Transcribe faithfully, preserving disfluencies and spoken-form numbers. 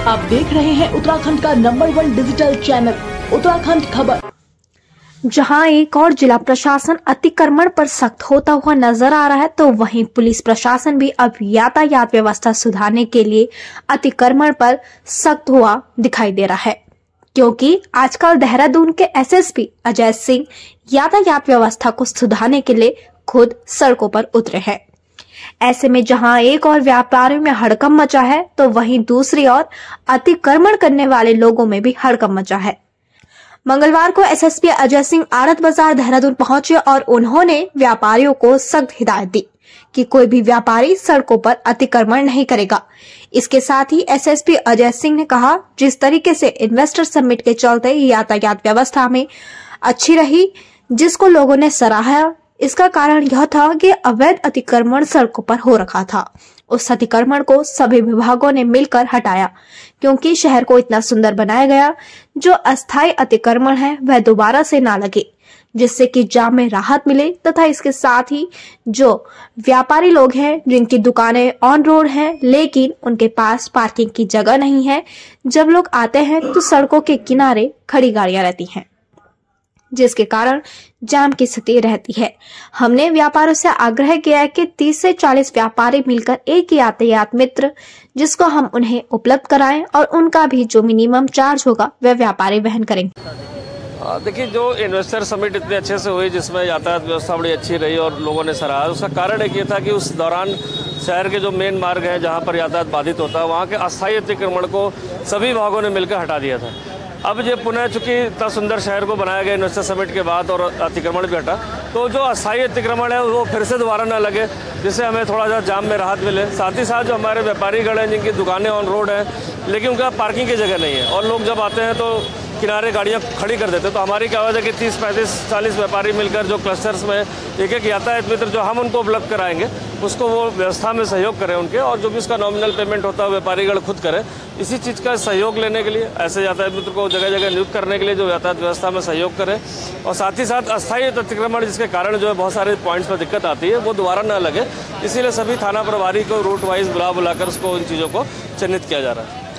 आप देख रहे हैं उत्तराखंड का number one digital channel Uttarakhand खबर। जहां एक और जिला प्रशासन अतिक्रमण पर सख्त होता हुआ नजर आ रहा है, तो वहीं पुलिस प्रशासन भी अब यातायात व्यवस्था सुधारने के लिए अतिक्रमण पर सख्त हुआ दिखाई दे रहा है, क्योंकि आजकल देहरादून के एसएसपी अजय सिंह यातायात व्यवस्था को सुधारने के लिए खुद सड़कों पर उतरे हैं। ऐसे में जहां एक और व्यापारियों में हड़कंप मचा है, तो वहीं दूसरी ओर अतिक्रमण करने वाले लोगों में भी हड़कंप मचा है। मंगलवार को एसएसपी अजय सिंह आड़त बाजार देहरादून पहुंचे और उन्होंने व्यापारियों को सख्त हिदायत दी कि कोई भी व्यापारी सड़कों पर अतिक्रमण नहीं करेगा। इसके साथ ही एसएसपी अजय सिंह ने कहा, जिस तरीके से इन्वेस्टर समिट के चलते यातायात व्यवस्था में अच्छी रही, जिसको लोगों ने सराहा, इसका कारण यह था कि अवैध अतिक्रमण सड़कों पर हो रखा था। उस अतिक्रमण को सभी विभागों ने मिलकर हटाया, क्योंकि शहर को इतना सुंदर बनाया गया। जो अस्थायी अतिक्रमण है वह दोबारा से ना लगे, जिससे कि जाम में राहत मिले, तथा इसके साथ ही जो व्यापारी लोग हैं जिनकी दुकानें ऑन रोड हैं लेकिन उनके पास पार्किंग की जगह नहीं है, जब लोग आते हैं तो सड़कों के किनारे खड़ी गाड़ियां रहती हैं, जिसके कारण जाम की स्थिति रहती है। हमने व्यापारियों से आग्रह किया है कि तीस से चालीस व्यापारी मिलकर एक यातायात मित्र जिसको हम उन्हें उपलब्ध कराएं और उनका भी जो मिनिमम चार्ज होगा वह व्यापारी वहन करेंगे। देखिए, जो इन्वेस्टर समिट इतने अच्छे से हुई, जिसमें यातायात व्यवस्था बड़ी अच्छी रही और लोगों ने सराहा, उसका कारण एक ये था कि उस दौरान शहर के जो मेन मार्ग हैं जहाँ पर यातायात बाधित होता है, वहाँ के अस्थायी अतिक्रमण को सभी विभागों ने मिलकर हटा दिया था। अब ये पुनः चूंकि इतना सुंदर शहर को बनाया गया इन्वेस्टर समिट के बाद और अतिक्रमण भी हटा, तो जो अस्थायी अतिक्रमण है वो फिर से दोबारा ना लगे, जिससे हमें थोड़ा सा जाम में राहत मिले। साथ ही साथ जो हमारे व्यापारीगण हैं जिनकी दुकानें ऑन रोड हैं लेकिन उनका पार्किंग की जगह नहीं है और लोग जब आते हैं तो किनारे गाड़ियाँ खड़ी कर देते हैं, तो हमारी क्या वजह कि तीस पैंतीस चालीस व्यापारी मिलकर जो क्लस्टर्स में एक एक यातायात मित्र जो हम उनको उपलब्ध कराएंगे उसको वो व्यवस्था में सहयोग करें उनके, और जो भी उसका नॉमिनल पेमेंट होता है व्यापारीगण खुद करें। इसी चीज़ का सहयोग लेने के लिए ऐसे यातायात मित्र को जगह जगह नियुक्त करने के लिए जो यातायात व्यवस्था में सहयोग करें, और साथ ही साथ अस्थायी अतिक्रमण जिसके कारण जो है बहुत सारे पॉइंट्स पर दिक्कत आती है वो दोबारा न लगे, इसीलिए सभी थाना प्रभारी को रूट वाइज बुला बुलाकर उसको इन चीज़ों को चिन्हित किया जा रहा है।